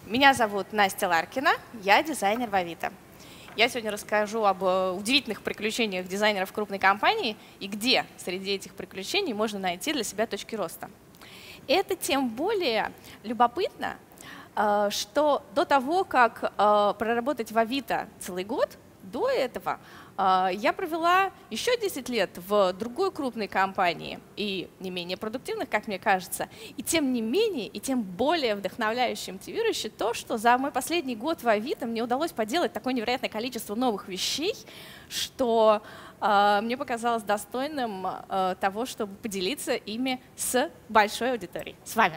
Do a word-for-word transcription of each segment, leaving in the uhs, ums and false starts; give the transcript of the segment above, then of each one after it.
Меня зовут Настя Ларкина, я дизайнер в Авито. Я сегодня расскажу об удивительных приключениях дизайнеров крупной компании и где среди этих приключений можно найти для себя точки роста. Это тем более любопытно, что до того, как проработать в Авито целый год, до этого я провела еще десять лет в другой крупной компании и не менее продуктивных, как мне кажется. И тем не менее, и тем более вдохновляюще и мотивирующе то, что за мой последний год в Авито мне удалось поделать такое невероятное количество новых вещей, что э, мне показалось достойным э, того, чтобы поделиться ими с большой аудиторией, с вами.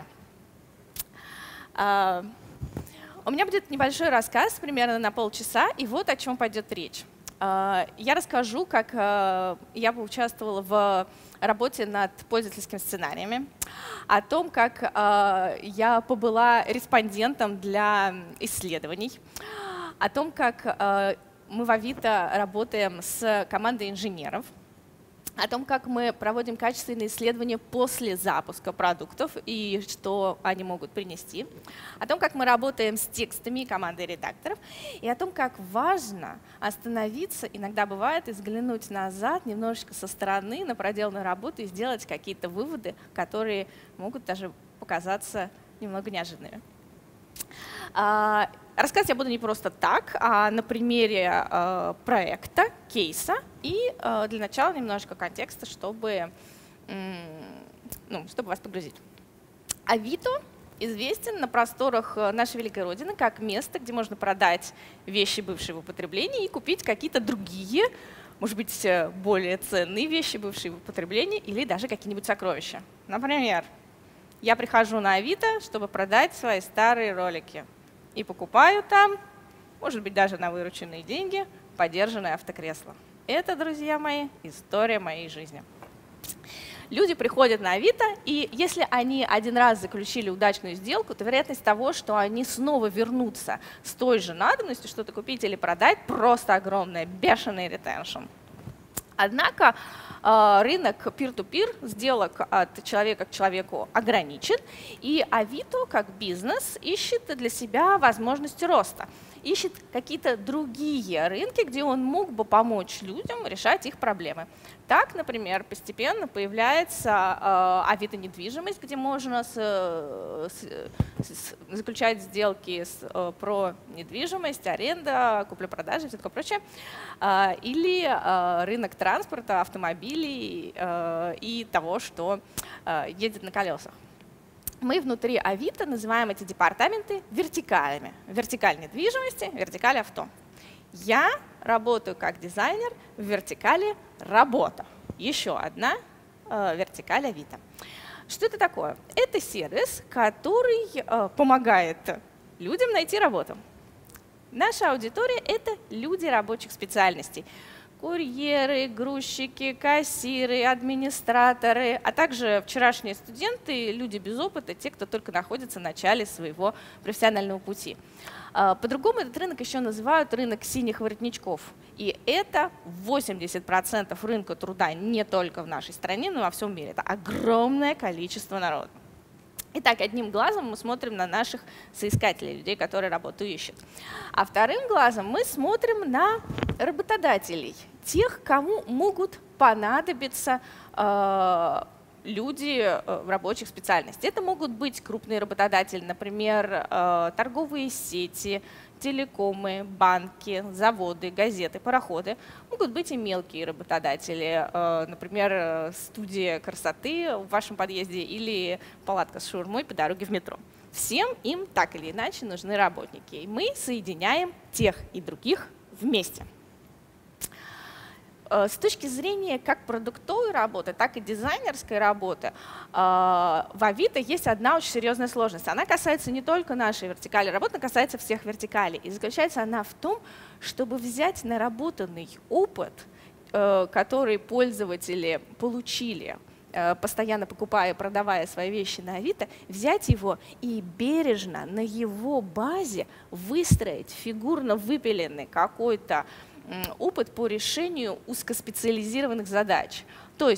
Э, у меня будет небольшой рассказ, примерно на полчаса, и вот о чем пойдет речь. Я расскажу, как я поучаствовала в работе над пользовательскими сценариями, о том, как я побыла респондентом для исследований, о том, как мы в Авито работаем с командой инженеров, о том, как мы проводим качественные исследования после запуска продуктов и что они могут принести, о том, как мы работаем с текстами командой редакторов, и о том, как важно остановиться, иногда бывает, и взглянуть назад немножечко со стороны на проделанную работу и сделать какие-то выводы, которые могут даже показаться немного неожиданными. Рассказывать я буду не просто так, а на примере э, проекта, кейса и э, для начала немножко контекста, чтобы, ну, чтобы вас погрузить. Авито известен на просторах нашей великой родины как место, где можно продать вещи бывшего употребления и купить какие-то другие, может быть, более ценные вещи бывшего употребления или даже какие-нибудь сокровища. Например, я прихожу на Авито, чтобы продать свои старые ролики. И покупаю там, может быть, даже на вырученные деньги, подержанное автокресло. Это, друзья мои, история моей жизни. Люди приходят на Авито, и если они один раз заключили удачную сделку, то вероятность того, что они снова вернутся с той же надобностью, что-то купить или продать, просто огромная, бешеный ретеншн. Однако рынок peer-to-peer, сделок от человека к человеку ограничен, и Авито как бизнес ищет для себя возможности роста, ищет какие-то другие рынки, где он мог бы помочь людям решать их проблемы. Так, например, постепенно появляется Авито недвижимость, где можно с, с, с, заключать сделки с, про недвижимость, аренда, купля-продажа и все такое прочее. Или рынок транспорта, автомобилей и того, что едет на колесах. Мы внутри Авито называем эти департаменты вертикалями. Вертикаль недвижимости, вертикаль авто. Я работаю как дизайнер в вертикали работа. Еще одна э, вертикаль Авито. Что это такое? Это сервис, который э, помогает людям найти работу. Наша аудитория — это люди рабочих специальностей. Курьеры, грузчики, кассиры, администраторы, а также вчерашние студенты, люди без опыта, те, кто только находится в начале своего профессионального пути. По-другому этот рынок еще называют рынок синих воротничков. И это восемьдесят процентов рынка труда не только в нашей стране, но и во всем мире. Это огромное количество народа. Итак, одним глазом мы смотрим на наших соискателей, людей, которые работу ищут. А вторым глазом мы смотрим на работодателей, тех, кому могут понадобиться э, люди э, рабочих специальностей. Это могут быть крупные работодатели, например, э, торговые сети, телекомы, банки, заводы, газеты, пароходы. Могут быть и мелкие работодатели, например, студия красоты в вашем подъезде или палатка с шаурмой по дороге в метро. Всем им так или иначе нужны работники. И мы соединяем тех и других вместе. С точки зрения как продуктовой работы, так и дизайнерской работы, в Авито есть одна очень серьезная сложность. Она касается не только нашей вертикали работы, она касается всех вертикалей. И заключается она в том, чтобы взять наработанный опыт, который пользователи получили, постоянно покупая и продавая свои вещи на Авито, взять его и бережно на его базе выстроить фигурно выпиленный какой-то опыт по решению узкоспециализированных задач. То есть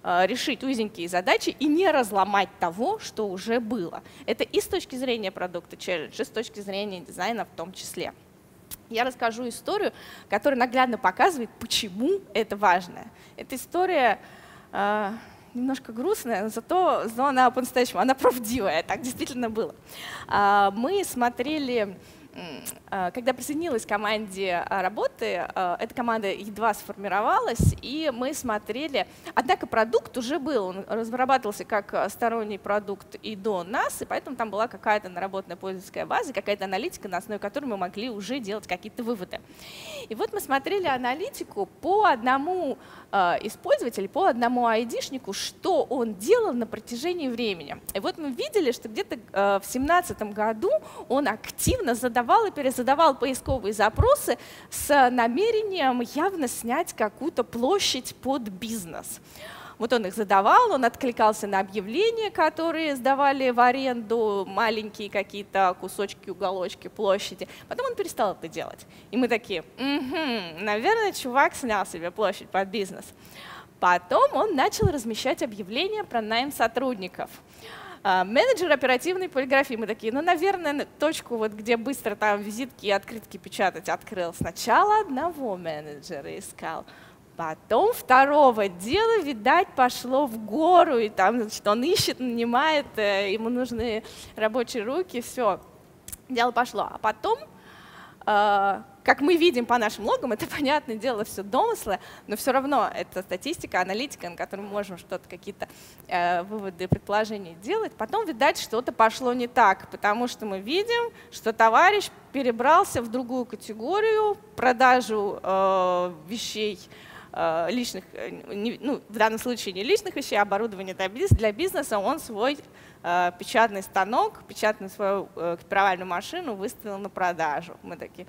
решить узенькие задачи и не разломать того, что уже было. Это и с точки зрения продукта челлендж, и с точки зрения дизайна в том числе. Я расскажу историю, которая наглядно показывает, почему это важно. Эта история э, немножко грустная, но зато, зато она по-настоящему, она правдивая, так действительно было. Э, мы смотрели… Когда присоединилась к команде работы, эта команда едва сформировалась, и мы смотрели, однако продукт уже был, он разрабатывался как сторонний продукт и до нас, и поэтому там была какая-то наработанная пользовательская база, какая-то аналитика, на основе которой мы могли уже делать какие-то выводы. И вот мы смотрели аналитику по одному использователю, по одному айдишнику, что он делал на протяжении времени. И вот мы видели, что где-то в две тысячи семнадцатом году он активно задавал и перезадавал поисковые запросы с намерением явно снять какую-то площадь под бизнес. Вот он их задавал, он откликался на объявления, которые сдавали в аренду, маленькие какие-то кусочки, уголочки, площади. Потом он перестал это делать. И мы такие, угу, наверное, чувак снял себе площадь под бизнес. Потом он начал размещать объявления про найм сотрудников. Менеджер оперативной полиграфии. Мы такие, ну, наверное, точку, вот, где быстро там визитки и открытки печатать, открыл. Сначала одного менеджера искал, потом второго. Дело, видать, пошло в гору, и там, значит, он ищет, нанимает, ему нужны рабочие руки, все, дело пошло. А потом, как мы видим по нашим логам, это, понятное дело, все домыслы, но все равно это статистика, аналитика, на которой мы можем что-то, какие-то э, выводы, предположения делать. Потом, видать, что-то пошло не так, потому что мы видим, что товарищ перебрался в другую категорию, продажу э, вещей, э, личных, не, ну, в данном случае не личных вещей, а оборудования для бизнеса, он свой э, печатный станок, печатную свою э, копировальную машину выставил на продажу. Мы такие…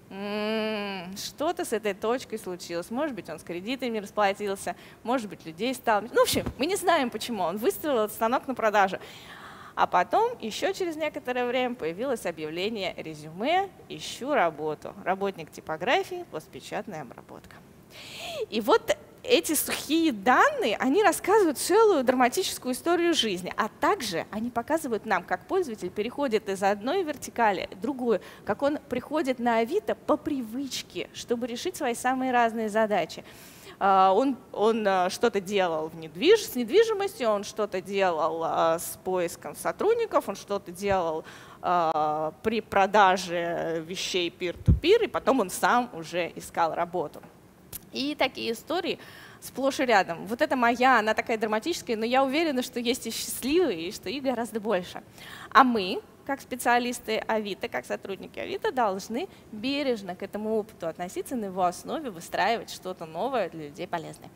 Что-то с этой точкой случилось. Может быть, он с кредитами расплатился, может быть, людей стало… Ну, в общем, мы не знаем, почему. Он выставил этот станок на продажу. А потом, еще через некоторое время, появилось объявление резюме «Ищу работу. Работник типографии, постпечатная обработка». И вот эти сухие данные, они рассказывают целую драматическую историю жизни, а также они показывают нам, как пользователь переходит из одной вертикали в другую, как он приходит на Авито по привычке, чтобы решить свои самые разные задачи. Он, он что-то делал в недвиж... с недвижимостью, он что-то делал с поиском сотрудников, он что-то делал при продаже вещей peer-to-peer, и потом он сам уже искал работу. И такие истории сплошь и рядом. Вот это моя, она такая драматическая, но я уверена, что есть и счастливые, и что их гораздо больше. А мы, как специалисты Авито, как сотрудники Авито, должны бережно к этому опыту относиться, на его основе выстраивать что-то новое для людей полезное.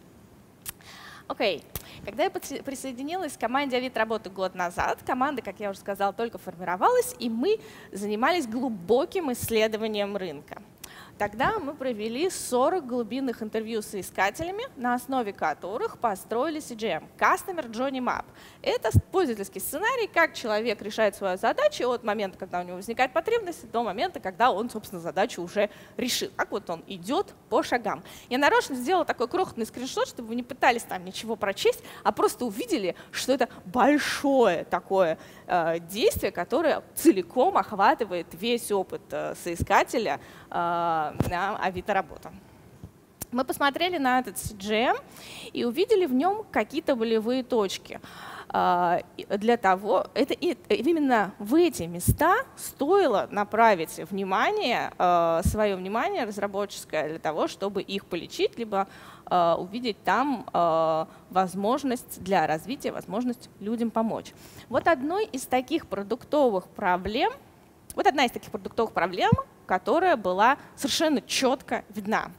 Окей. Okay. Когда я присоединилась к команде Авито работы год назад, команда, как я уже сказала, только формировалась, и мы занимались глубоким исследованием рынка. Тогда мы провели сорок глубинных интервью с искателями, на основе которых построили си джи эм – Customer Journey Map. Это пользовательский сценарий, как человек решает свою задачу от момента, когда у него возникает потребность, до момента, когда он, собственно, задачу уже решил. Как вот он идет по шагам. Я нарочно сделала такой крохотный скриншот, чтобы вы не пытались там ничего прочесть, а просто увидели, что это большое такое э, действие, которое целиком охватывает весь опыт э, соискателя э, на Авито работу. Мы посмотрели на этот си джи эм и увидели в нем какие-то болевые точки. Для того, это, именно в эти места стоило направить внимание, свое внимание разработческое для того, чтобы их полечить, либо увидеть там возможность для развития, возможность людям помочь. Вот одной из таких продуктовых проблем, вот одна из таких продуктовых проблем, которая была совершенно четко видна.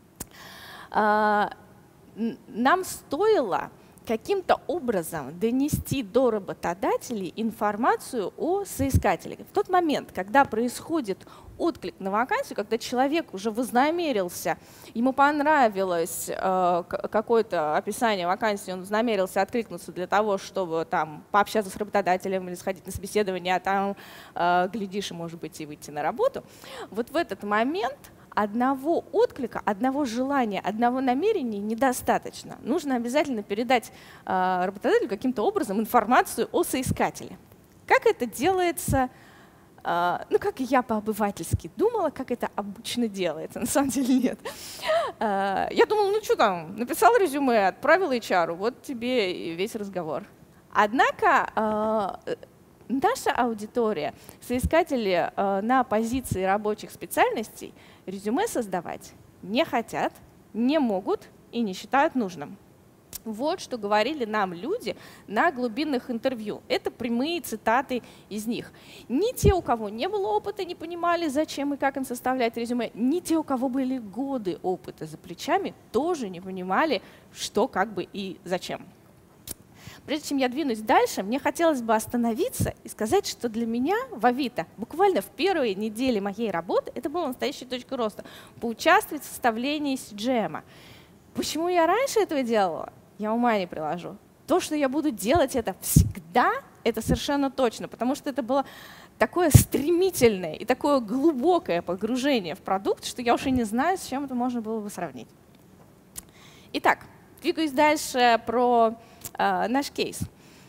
Нам стоило каким-то образом донести до работодателей информацию о соискателе. В тот момент, когда происходит отклик на вакансию, когда человек уже вознамерился, ему понравилось э, какое-то описание вакансии, он вознамерился откликнуться для того, чтобы там пообщаться с работодателем или сходить на собеседование, а там, э, глядишь, и, может быть, и выйти на работу. Вот в этот момент одного отклика, одного желания, одного намерения недостаточно. Нужно обязательно передать э, работодателю каким-то образом информацию о соискателе. Как это делается? Uh, ну, как и я по-обывательски думала, как это обычно делается. На самом деле нет. Uh, я думала, ну что там, написал резюме, отправил эйч ар, вот тебе и весь разговор. Однако uh, наша аудитория, соискатели uh, на позиции рабочих специальностей, резюме создавать не хотят, не могут и не считают нужным. Вот что говорили нам люди на глубинных интервью. Это прямые цитаты из них. Ни те, у кого не было опыта, не понимали, зачем и как им составлять резюме, ни те, у кого были годы опыта за плечами, тоже не понимали, что, как бы и зачем. Прежде чем я двинусь дальше, мне хотелось бы остановиться и сказать, что для меня в Авито буквально в первые недели моей работы это была настоящая точка роста — поучаствовать в составлении си джи эм. Почему я раньше этого делала? Я ума не приложу. То, что я буду делать это всегда, это совершенно точно, потому что это было такое стремительное и такое глубокое погружение в продукт, что я уже не знаю, с чем это можно было бы сравнить. Итак, двигаюсь дальше про э, наш кейс.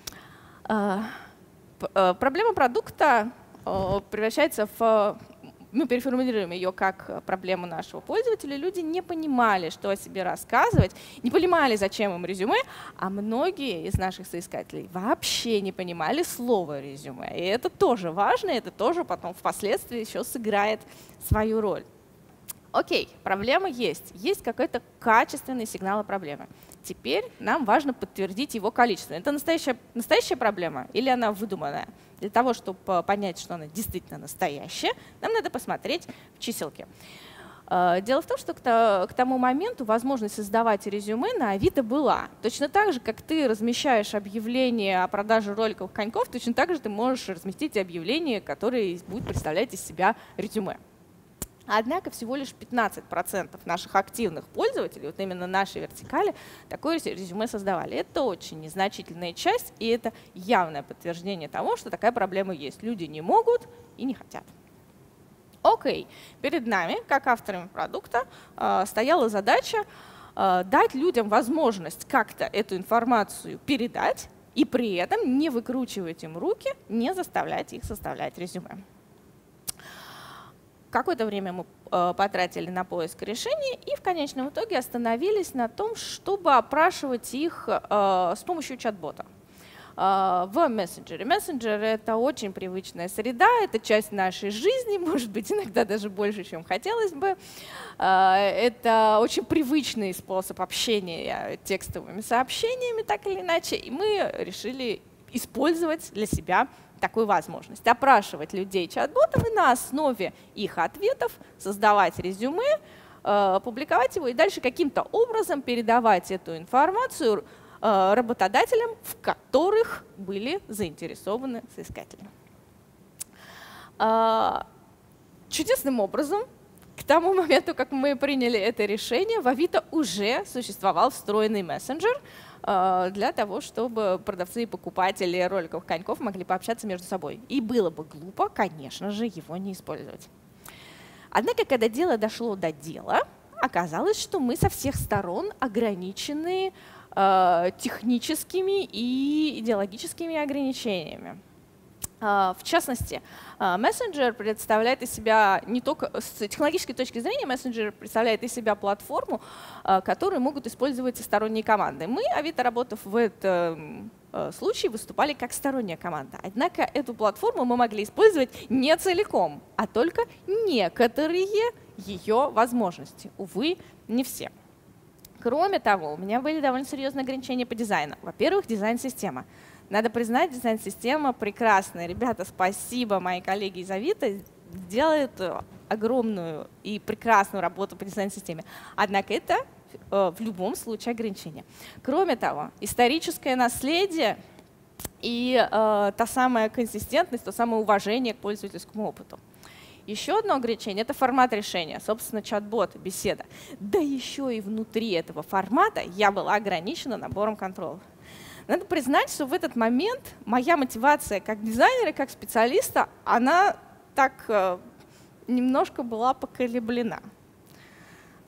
Э, э, проблема продукта э, превращается в… Мы переформулируем ее как проблему нашего пользователя. Люди не понимали, что о себе рассказывать, не понимали, зачем им резюме, а многие из наших соискателей вообще не понимали слово резюме. И это тоже важно, это тоже потом впоследствии еще сыграет свою роль. Окей, проблема есть. Есть какой-то качественный сигнал о проблеме. Теперь нам важно подтвердить его количество. Это настоящая, настоящая проблема или она выдуманная? Для того, чтобы понять, что она действительно настоящая, нам надо посмотреть в чиселки. Дело в том, что к тому моменту возможность создавать резюме на Авито была. Точно так же, как ты размещаешь объявление о продаже роликовых коньков, точно так же ты можешь разместить объявление, которое будет представлять из себя резюме. Однако всего лишь пятнадцать процентов наших активных пользователей, вот именно нашей вертикали, такое резюме создавали. Это очень незначительная часть, и это явное подтверждение того, что такая проблема есть. Люди не могут и не хотят. Окей, перед нами, как авторами продукта, стояла задача дать людям возможность как-то эту информацию передать и при этом не выкручивать им руки, не заставлять их составлять резюме. Какое-то время мы э, потратили на поиск решений и в конечном итоге остановились на том, чтобы опрашивать их э, с помощью чат-бота э, в мессенджере. Мессенджер — это очень привычная среда, это часть нашей жизни, может быть, иногда даже больше, чем хотелось бы. Э, это очень привычный способ общения текстовыми сообщениями, так или иначе, и мы решили использовать для себя такую возможность. Опрашивать людей чат-ботом и на основе их ответов создавать резюме, э, публиковать его и дальше каким-то образом передавать эту информацию э, работодателям, в которых были заинтересованы соискатели. Э, чудесным образом, к тому моменту, как мы приняли это решение, в Авито уже существовал встроенный мессенджер для того, чтобы продавцы и покупатели роликовых коньков могли пообщаться между собой. И было бы глупо, конечно же, его не использовать. Однако, когда дело дошло до дела, оказалось, что мы со всех сторон ограничены э, техническими и идеологическими ограничениями. В частности, мессенджер представляет из себя не только с технологической точки зрения, мессенджер представляет из себя платформу, которую могут использовать и сторонние команды. Мы, Авито, работав в этом случае, выступали как сторонняя команда. Однако эту платформу мы могли использовать не целиком, а только некоторые ее возможности. Увы, не все. Кроме того, у меня были довольно серьезные ограничения по дизайну. Во-первых, дизайн-система. Надо признать, дизайн-система прекрасная. Ребята, спасибо, мои коллеги из Авито делают огромную и прекрасную работу по дизайн-системе. Однако это э, в любом случае ограничение. Кроме того, историческое наследие и э, та самая консистентность, то самое уважение к пользовательскому опыту. Еще одно ограничение — это формат решения, собственно, чат-бот, беседа. Да еще и внутри этого формата я была ограничена набором контролов. Надо признать, что в этот момент моя мотивация как дизайнера, как специалиста, она так э, немножко была поколеблена.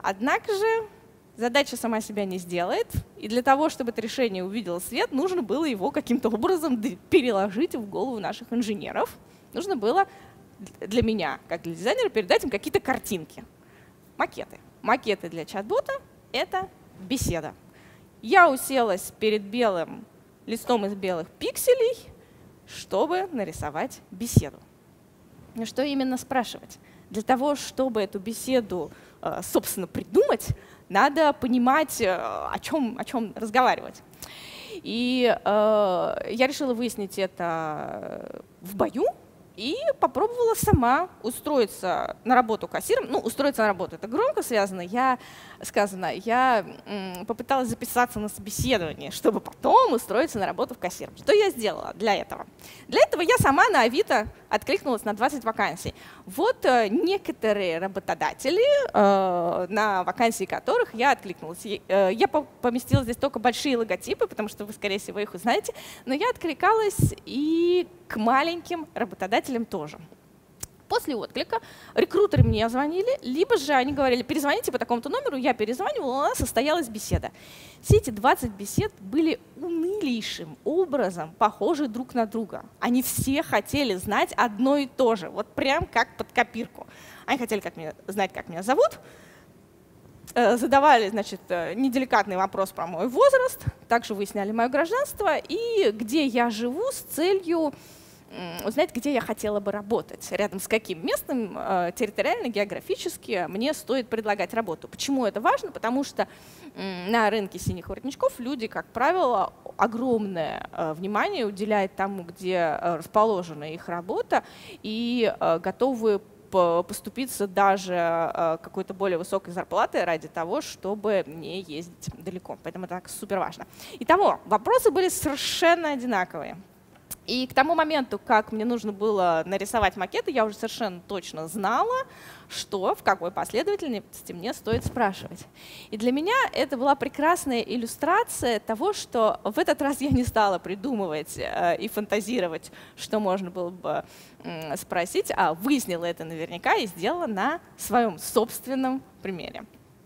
Однако же задача сама себя не сделает, и для того, чтобы это решение увидело свет, нужно было его каким-то образом переложить в голову наших инженеров. Нужно было для меня, как для дизайнера, передать им какие-то картинки, макеты. Макеты для чат-бота — это беседа. Я уселась перед белым листом из белых пикселей, чтобы нарисовать беседу. Но что именно спрашивать? Для того, чтобы эту беседу, собственно, придумать, надо понимать, о чем, о чем разговаривать. И э, я решила выяснить это в бою и попробовала сама устроиться на работу кассиром. Ну, устроиться на работу — это громко связано. Я, сказано, я м, попыталась записаться на собеседование, чтобы потом устроиться на работу в кассиром. Что я сделала для этого? Для этого я сама на Авито откликнулась на двадцать вакансий. Вот э, некоторые работодатели, э, на вакансии которых я откликнулась. Э, я по поместила здесь только большие логотипы, потому что вы, скорее всего, их узнаете. Но я откликалась и к маленьким работодателям тоже. После отклика рекрутеры мне звонили, либо же они говорили: перезвоните по такому-то номеру, я перезванивала, у нас состоялась беседа. Все эти двадцать бесед были унылейшим образом похожи друг на друга. Они все хотели знать одно и то же, вот прям как под копирку. Они хотели как меня, знать, как меня зовут, задавали, значит, неделикатный вопрос про мой возраст, также выясняли мое гражданство и где я живу с целью узнать, где я хотела бы работать, рядом с каким местом территориально, географически мне стоит предлагать работу. Почему это важно? Потому что на рынке синих воротничков люди, как правило, огромное внимание уделяют тому, где расположена их работа, и готовы поступиться даже какой-то более высокой зарплатой ради того, чтобы не ездить далеко. Поэтому это супер важно. Итого, вопросы были совершенно одинаковые. И к тому моменту, как мне нужно было нарисовать макеты, я уже совершенно точно знала, что, в какой последовательности мне стоит спрашивать. И для меня это была прекрасная иллюстрация того, что в этот раз я не стала придумывать э, и фантазировать, что можно было бы э, спросить, а выяснила это наверняка и сделала на своем собственном примере.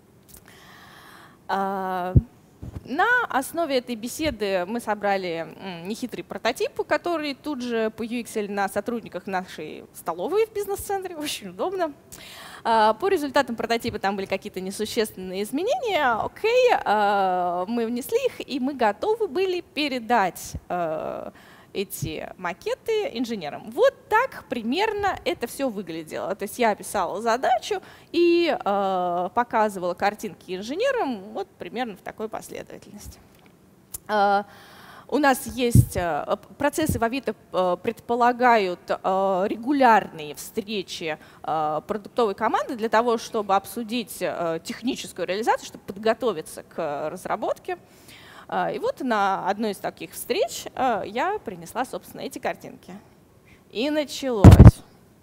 На основе этой беседы мы собрали нехитрый прототип, который тут же по ю экс эл на сотрудниках нашей столовой в бизнес-центре, очень удобно. По результатам прототипа там были какие-то несущественные изменения. Окей, мы внесли их, и мы готовы были передать эти макеты инженерам. Вот так примерно это все выглядело. То есть я описала задачу и э, показывала картинки инженерам вот примерно в такой последовательности. Э, у нас есть э, процессы в Авито э, предполагают э, регулярные встречи э, продуктовой команды для того, чтобы обсудить э, техническую реализацию, чтобы подготовиться к разработке. И вот на одной из таких встреч я принесла, собственно, эти картинки. И началось.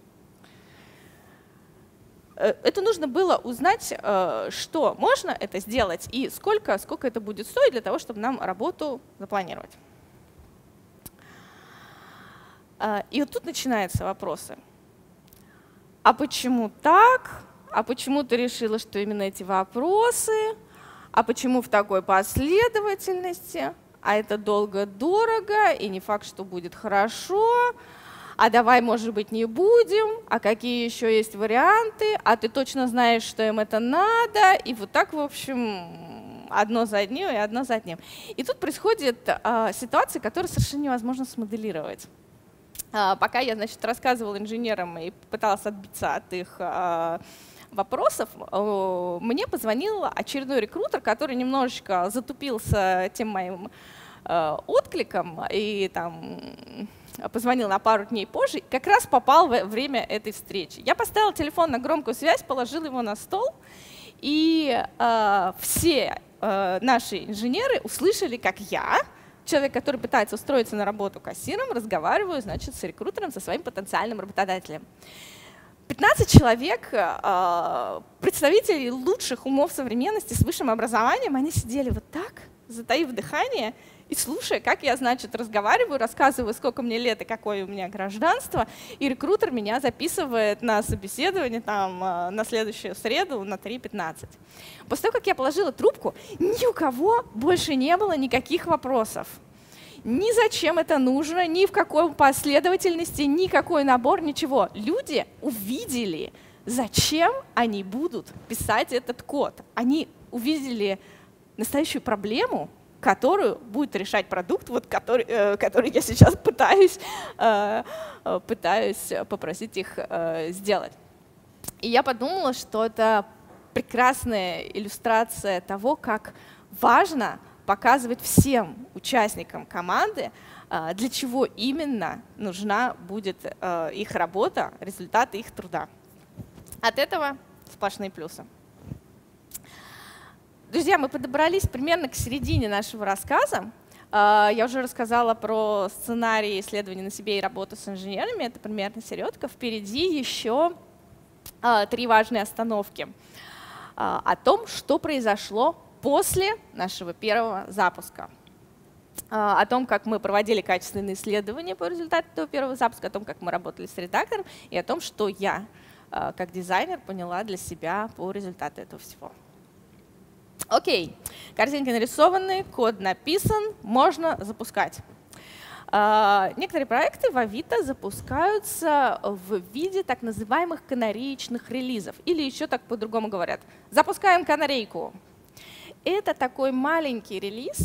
Это нужно было узнать, что можно это сделать и сколько, сколько это будет стоить для того, чтобы нам работу запланировать. И вот тут начинаются вопросы. А почему так? А почему ты решила, что именно эти вопросы? А почему в такой последовательности? А это долго-дорого, и не факт, что будет хорошо. А давай, может быть, не будем. А какие еще есть варианты? А ты точно знаешь, что им это надо? И вот так, в общем, одно за одним и одно за одним. И тут происходит э, ситуация, которую совершенно невозможно смоделировать. Э, пока я, значит, рассказывала инженерам и пыталась отбиться от их э, вопросов, мне позвонил очередной рекрутер, который немножечко затупился тем моим э, откликом и там позвонил на пару дней позже, и как раз попал в время этой встречи. Я поставила телефон на громкую связь, положила его на стол, и э, все э, наши инженеры услышали, как я, человек, который пытается устроиться на работу кассиром, разговариваю, значит, с рекрутером, со своим потенциальным работодателем. пятнадцать человек, представителей лучших умов современности с высшим образованием, они сидели вот так, затаив дыхание, и слушая, как я, значит, разговариваю, рассказываю, сколько мне лет и какое у меня гражданство, и рекрутер меня записывает на собеседование там, на следующую среду на три пятнадцать. После того, как я положила трубку, ни у кого больше не было никаких вопросов. Ни зачем это нужно, ни в какой последовательности, никакой набор, ничего. Люди увидели, зачем они будут писать этот код. Они увидели настоящую проблему, которую будет решать продукт, вот, который, э, который я сейчас пытаюсь, э, пытаюсь попросить их э, сделать. И я подумала, что это прекрасная иллюстрация того, как важно показывать всем участникам команды, э, для чего именно нужна будет э, их работа, результаты их труда. От этого сплошные плюсы. Друзья, мы подобрались примерно к середине нашего рассказа. Я уже рассказала про сценарий исследований на себе и работу с инженерами. Это примерно середка. Впереди еще три важные остановки о том, что произошло после нашего первого запуска. О том, как мы проводили качественные исследования по результату этого первого запуска, о том, как мы работали с редактором, и о том, что я, как дизайнер, поняла для себя по результату этого всего. Окей, картинки нарисованы, код написан, можно запускать. Некоторые проекты в Авито запускаются в виде так называемых канареечных релизов, или еще так по-другому говорят. Запускаем канарейку. Это такой маленький релиз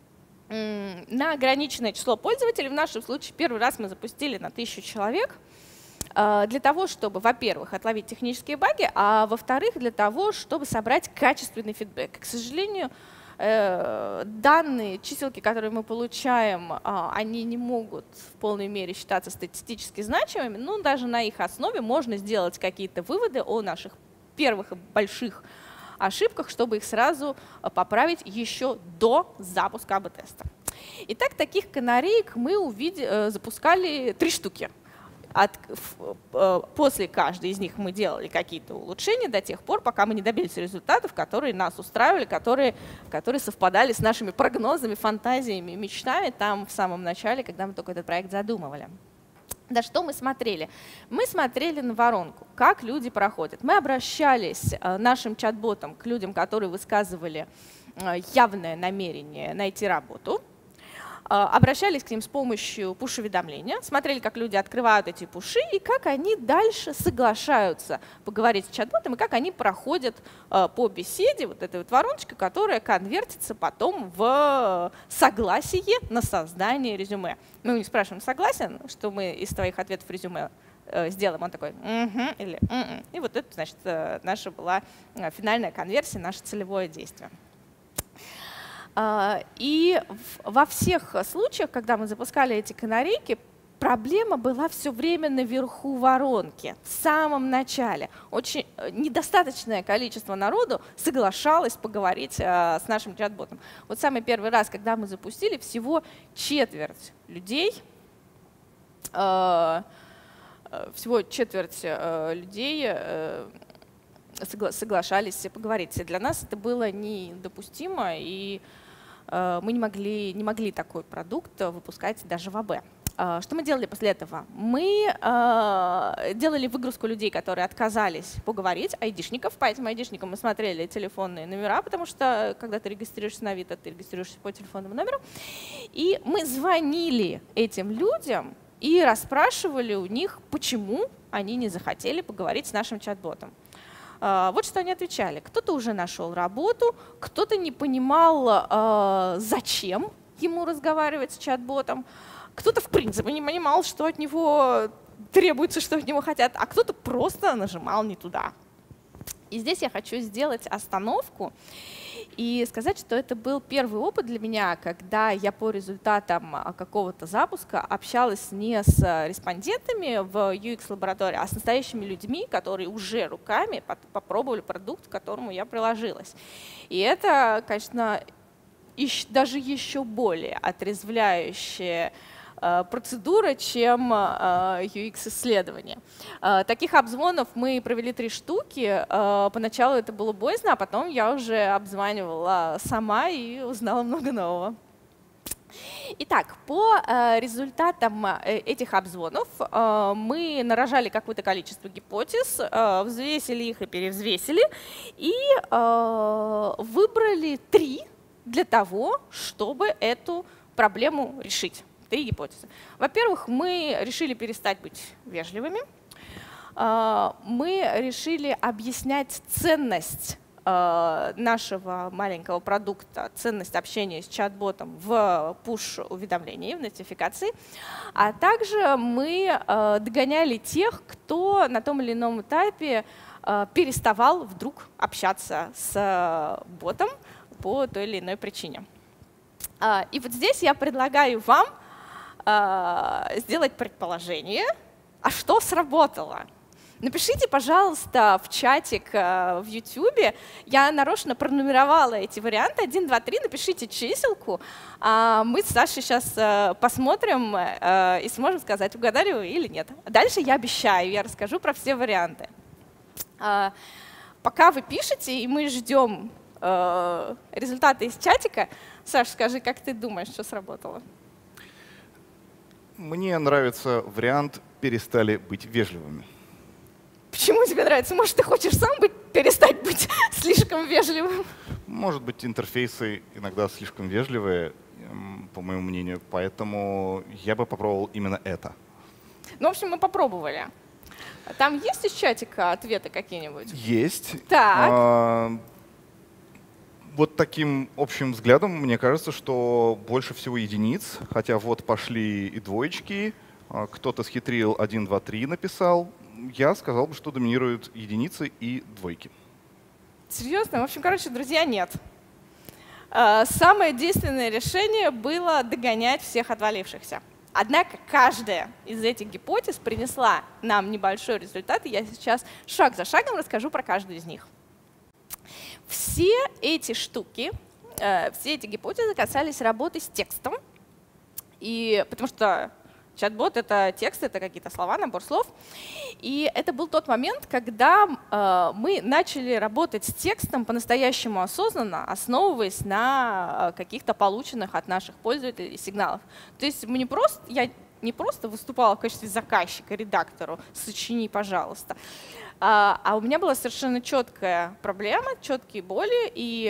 на ограниченное число пользователей. В нашем случае первый раз мы запустили на тысячу человек. Для того, чтобы, во-первых, отловить технические баги, а во-вторых, для того, чтобы собрать качественный фидбэк. К сожалению, данные, чиселки, которые мы получаем, они не могут в полной мере считаться статистически значимыми, но даже на их основе можно сделать какие-то выводы о наших первых больших ошибках, чтобы их сразу поправить еще до запуска эй би теста. Итак, таких канареек мы увидели, запускали три штуки. От, после каждой из них мы делали какие-то улучшения до тех пор, пока мы не добились результатов, которые нас устраивали, которые, которые совпадали с нашими прогнозами, фантазиями, мечтами там в самом начале, когда мы только этот проект задумывали. Да что мы смотрели? Мы смотрели на воронку, как люди проходят. Мы обращались нашим чат-ботом к людям, которые высказывали явное намерение найти работу. Обращались к ним с помощью пуш-уведомления, смотрели, как люди открывают эти пуши и как они дальше соглашаются поговорить с чат-ботом, и как они проходят по беседе, вот этой вот вороночкой, которая конвертится потом в согласие на создание резюме. Мы у них спрашиваем, согласен, что мы из твоих ответов резюме сделаем? Он такой, угу, или угу. И вот это, значит, наша была финальная конверсия, наше целевое действие. И во всех случаях, когда мы запускали эти канарейки, проблема была все время наверху воронки, в самом начале. Очень недостаточное количество народу соглашалось поговорить с нашим чат-ботом. Вот самый первый раз, когда мы запустили, всего четверть людей, всего четверть людей соглашались поговорить. Для нас это было недопустимо, и мы не могли, не могли такой продукт выпускать даже в эй би. Что мы делали после этого? Мы делали выгрузку людей, которые отказались поговорить, айдишников. По этим айдишникам мы смотрели телефонные номера, потому что когда ты регистрируешься на Авито, ты регистрируешься по телефонному номеру. И мы звонили этим людям и расспрашивали у них, почему они не захотели поговорить с нашим чат-ботом. Вот что они отвечали. Кто-то уже нашел работу, кто-то не понимал, зачем ему разговаривать с чат-ботом, кто-то в принципе не понимал, что от него требуется, что от него хотят, а кто-то просто нажимал не туда. И здесь я хочу сделать остановку и сказать, что это был первый опыт для меня, когда я по результатам какого-то запуска общалась не с респондентами в ю экс-лаборатории, а с настоящими людьми, которые уже руками попробовали продукт, к которому я приложилась. И это, конечно, даже еще более отрезвляющее процедура, чем ю экс-исследование. Таких обзвонов мы провели три штуки. Поначалу это было боязно, а потом я уже обзванивала сама и узнала много нового. Итак, по э, результатам э, этих обзвонов э, мы нарожали какое-то количество гипотез, э, взвесили их и перевзвесили, и э, выбрали три для того, чтобы эту проблему решить. Три гипотезы. Во-первых, мы решили перестать быть вежливыми. Э, мы решили объяснять ценность нашего маленького продукта, ценность общения с чат-ботом в пуш-уведомлении, в нотификации. А также мы догоняли тех, кто на том или ином этапе переставал вдруг общаться с ботом по той или иной причине. И вот здесь я предлагаю вам сделать предположение, а что сработало? Напишите, пожалуйста, в чатик в YouTube. Я нарочно пронумеровала эти варианты. один, два, три. Напишите чиселку. Мы с Сашей сейчас посмотрим и сможем сказать, угадали вы или нет. Дальше я обещаю, я расскажу про все варианты. Пока вы пишете, и мы ждем результаты из чатика, Саш, скажи, как ты думаешь, что сработало? Мне нравится вариант «перестали быть вежливыми». Почему тебе нравится? Может, ты хочешь сам быть, перестать быть слишком вежливым? Может быть, интерфейсы иногда слишком вежливые, по моему мнению, поэтому я бы попробовал именно это. Ну, в общем, мы попробовали. Там есть из чатика ответы какие-нибудь? Есть. Так. А, вот таким общим взглядом мне кажется, что больше всего единиц, хотя вот пошли и двоечки, кто-то схитрил один, два, три написал. Я сказал бы, что доминируют единицы и двойки. Серьезно? В общем, короче, друзья, нет. Самое действенное решение было догонять всех отвалившихся. Однако каждая из этих гипотез принесла нам небольшой результат, и я сейчас шаг за шагом расскажу про каждую из них. Все эти штуки, все эти гипотезы касались работы с текстом, и потому что чат-бот — это текст, это какие-то слова, набор слов. И это был тот момент, когда э, мы начали работать с текстом по-настоящему осознанно, основываясь на каких-то полученных от наших пользователей сигналов. То есть мы не просто, я не просто выступала в качестве заказчика, редактору, сочини, пожалуйста, а, а у меня была совершенно четкая проблема, четкие боли, и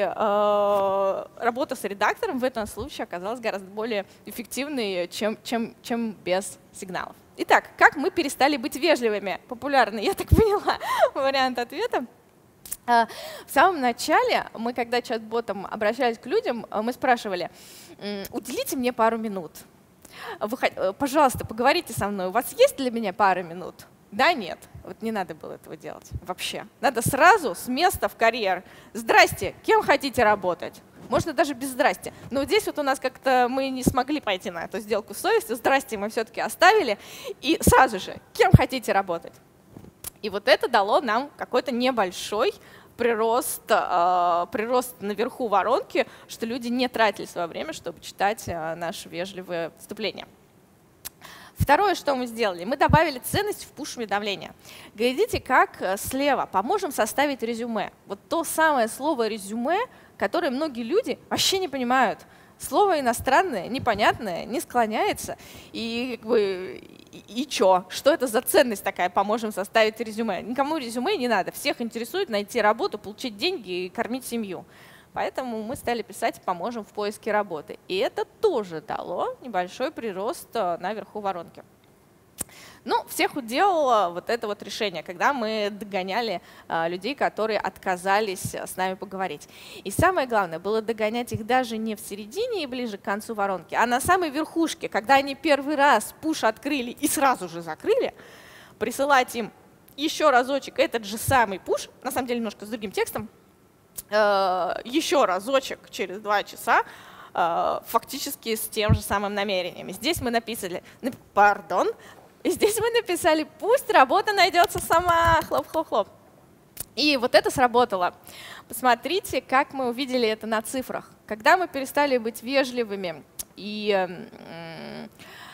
э, работа с редактором в этом случае оказалась гораздо более эффективной, чем, чем, чем без сигналов. Итак, как мы перестали быть вежливыми? Популярный, я так поняла, вариант ответа. В самом начале мы, когда чат-ботом обращались к людям, мы спрашивали: уделите мне пару минут. Вы, пожалуйста, поговорите со мной. У вас есть для меня пара минут? Да, нет. Вот не надо было этого делать вообще. Надо сразу с места в карьер. Здрасте, кем хотите работать? Можно даже без здрасте. Но здесь вот у нас как-то мы не смогли пойти на эту сделку с совестью. Здрасте мы все-таки оставили. И сразу же, кем хотите работать? И вот это дало нам какой-то небольшой прирост, э, прирост наверху воронки, что люди не тратили свое время, чтобы читать э, наши вежливые вступления. Второе, что мы сделали, мы добавили ценность в пуш-уведомления. Глядите, как слева поможем составить резюме. Вот то самое слово резюме, которое многие люди вообще не понимают. Слово иностранное, непонятное, не склоняется. И как бы, и, и чё? Что это за ценность такая, поможем составить резюме? Никому резюме не надо. Всех интересует найти работу, получить деньги и кормить семью. Поэтому мы стали писать «поможем в поиске работы». И это тоже дало небольшой прирост наверху воронки. Ну, всех уделало вот это вот решение, когда мы догоняли а, людей, которые отказались с нами поговорить. И самое главное было догонять их даже не в середине и ближе к концу воронки, а на самой верхушке, когда они первый раз пуш открыли и сразу же закрыли, присылать им еще разочек этот же самый пуш, на самом деле немножко с другим текстом, э, еще разочек через два часа, э, фактически с тем же самым намерением. Здесь мы написали, пардон, и здесь мы написали: пусть работа найдется сама, хлоп-хлоп-хлоп. И вот это сработало. Посмотрите, как мы увидели это на цифрах. Когда мы перестали быть вежливыми и э,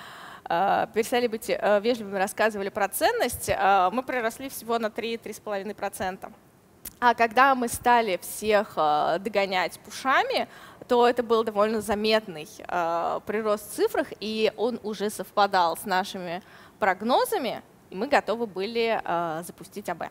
э, перестали быть э, вежливыми, рассказывали про ценность, э, мы приросли всего на три — три с половиной процента. А когда мы стали всех э, догонять пушами, то это был довольно заметный э, прирост в цифрах, и он уже совпадал с нашими прогнозами, и мы готовы были э, запустить эй би.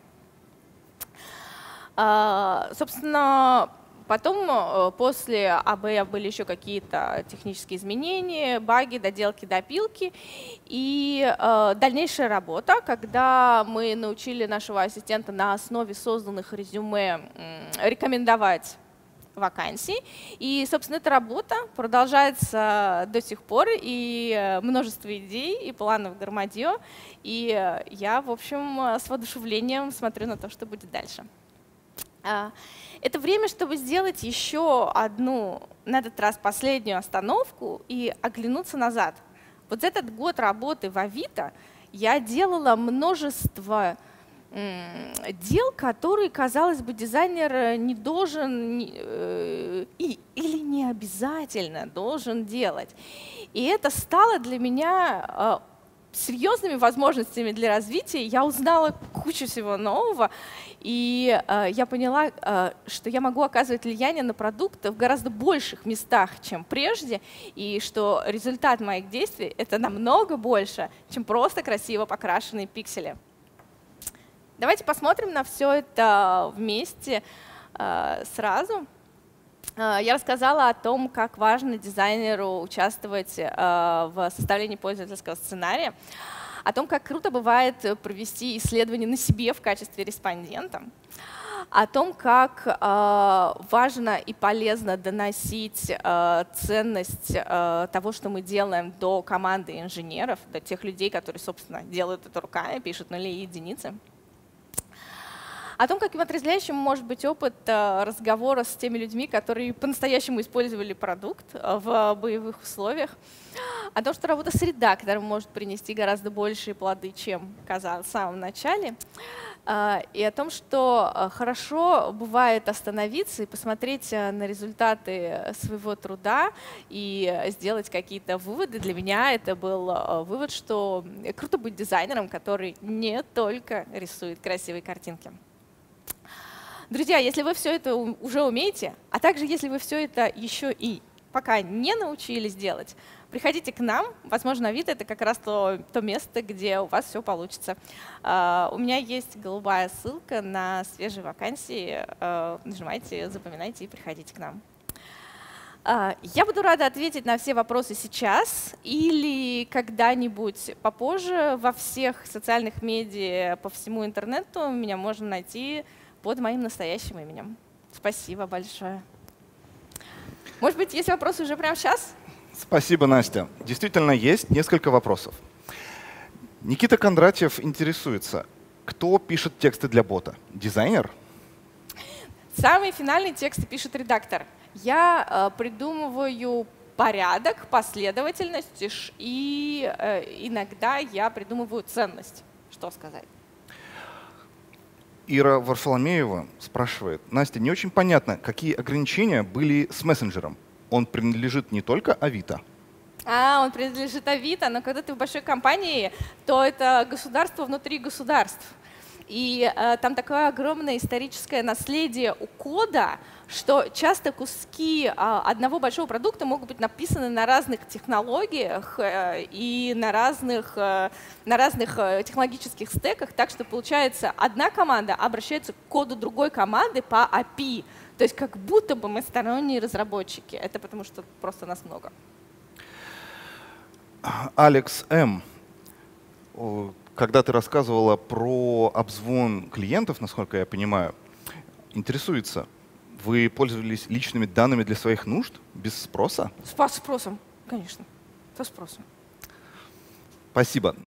Э, собственно, потом э, после эй би были еще какие-то технические изменения, баги, доделки, допилки и э, дальнейшая работа, когда мы научили нашего ассистента на основе созданных резюме э, рекомендовать вакансий. И, собственно, эта работа продолжается до сих пор, и множество идей и планов громадье. И я, в общем, с воодушевлением смотрю на то, что будет дальше. Это время, чтобы сделать еще одну, на этот раз последнюю остановку и оглянуться назад. Вот за этот год работы в Авито я делала множество дел, которые, казалось бы, дизайнер не должен э, и, или не обязательно должен делать. И это стало для меня э, серьезными возможностями для развития. Я узнала кучу всего нового, и э, я поняла, э, что я могу оказывать влияние на продукт в гораздо больших местах, чем прежде, и что результат моих действий — это намного больше, чем просто красиво покрашенные пиксели. Давайте посмотрим на все это вместе э, сразу. Э, я рассказала о том, как важно дизайнеру участвовать э, в составлении пользовательского сценария, о том, как круто бывает провести исследование на себе в качестве респондента, о том, как э, важно и полезно доносить э, ценность э, того, что мы делаем, до команды инженеров, до тех людей, которые, собственно, делают это руками, пишут нули и единицы. О том, каким отрезвляющим может быть опыт разговора с теми людьми, которые по-настоящему использовали продукт в боевых условиях. О том, что работа с редактором может принести гораздо большие плоды, чем казалось в самом начале. И о том, что хорошо бывает остановиться и посмотреть на результаты своего труда и сделать какие-то выводы. Для меня это был вывод, что круто быть дизайнером, который не только рисует красивые картинки. Друзья, если вы все это уже умеете, а также если вы все это еще и пока не научились делать, приходите к нам. Возможно, Авито — это как раз то, то место, где у вас все получится. Uh, у меня есть голубая ссылка на свежие вакансии. Uh, нажимайте, запоминайте и приходите к нам. Uh, я буду рада ответить на все вопросы сейчас или когда-нибудь попозже. Во всех социальных медиа по всему интернету меня можно найти под моим настоящим именем. Спасибо большое. Может быть, есть вопросы уже прямо сейчас? Спасибо, Настя. Действительно, есть несколько вопросов. Никита Кондратьев интересуется, кто пишет тексты для бота? Дизайнер? Самый финальный текст пишет редактор. Я э, придумываю порядок, последовательность, и э, иногда я придумываю ценность. Что сказать? Ира Варфоломеева спрашивает: Настя, не очень понятно, какие ограничения были с мессенджером? Он принадлежит не только Авито? А, он принадлежит Авито, но когда ты в большой компании, то это государство внутри государств. И э, там такое огромное историческое наследие у кода, что часто куски э, одного большого продукта могут быть написаны на разных технологиях э, и на разных, э, на разных э, технологических стеках, так что получается, одна команда обращается к коду другой команды по эй пи ай. То есть как будто бы мы сторонние разработчики. Это потому что просто нас много. Алекс М. Когда ты рассказывала про обзвон клиентов, насколько я понимаю, интересуется, вы пользовались личными данными для своих нужд без спроса? С спросом, конечно, со спросом. Спасибо.